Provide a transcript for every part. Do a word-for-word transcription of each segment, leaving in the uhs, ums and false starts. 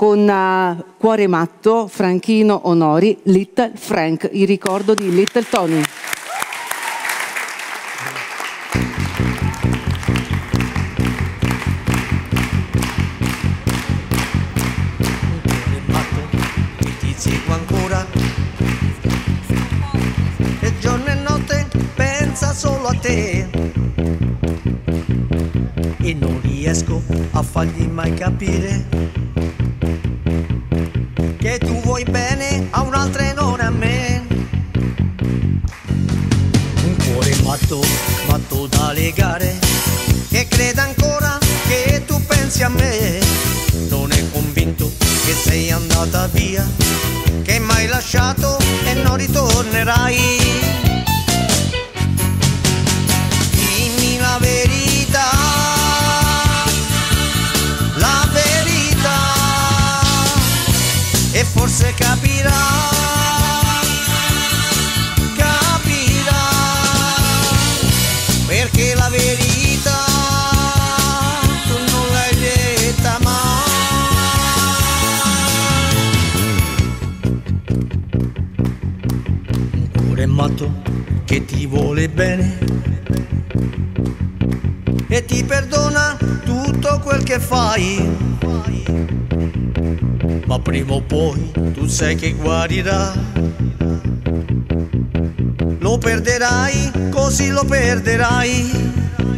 con uh, Cuore matto, Franchino Onori, Little Frank, il ricordo di Little Tony. Seguo ancora e giorno e notte pensa solo a te e non riesco a fargli mai capire che tu vuoi bene a un'altra e non a me. Un cuore matto, matto da legare, che creda ancora che tu pensi a me. Non è convinto che sei andata via, che m'hai lasciato e non ritornerai. Dimmi la verità, la verità, e forse capirà, capirà, perché la verità tu non l'hai detta mai. Matto che ti vuole bene e ti perdona tutto quel che fai, ma prima o poi tu sai che guarirà. Lo perderai, così lo perderai.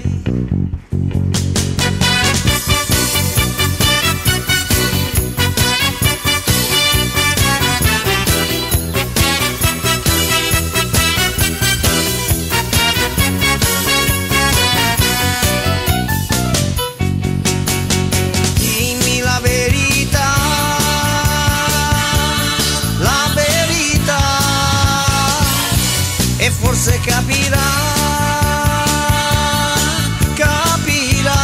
E forse capirà, capirà,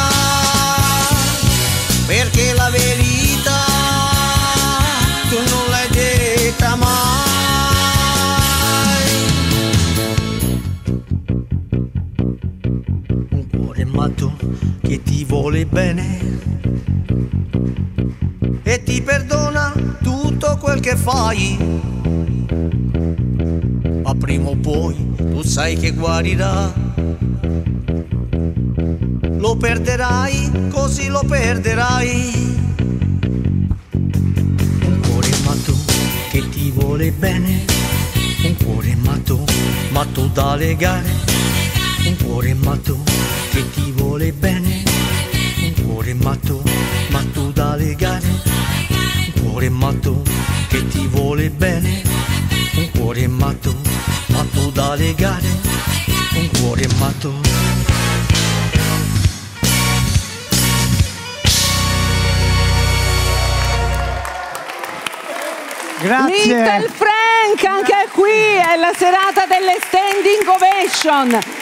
perché la verità tu non l'hai detta mai. Un cuore matto che ti vuole bene e ti perdona tutto quel che fai, ma prima o poi tu sai che guarirà. Lo perderai, così lo perderai. Un cuore matto che ti vuole bene, un cuore matto, matto da legare. Un cuore matto che ti vuole bene, un cuore matto, matto da legare. Un cuore matto che ti vuole bene, un cuore matto, matto da legare, un cuore matto. Grazie. Little Frank, anche qui è la serata delle standing ovation.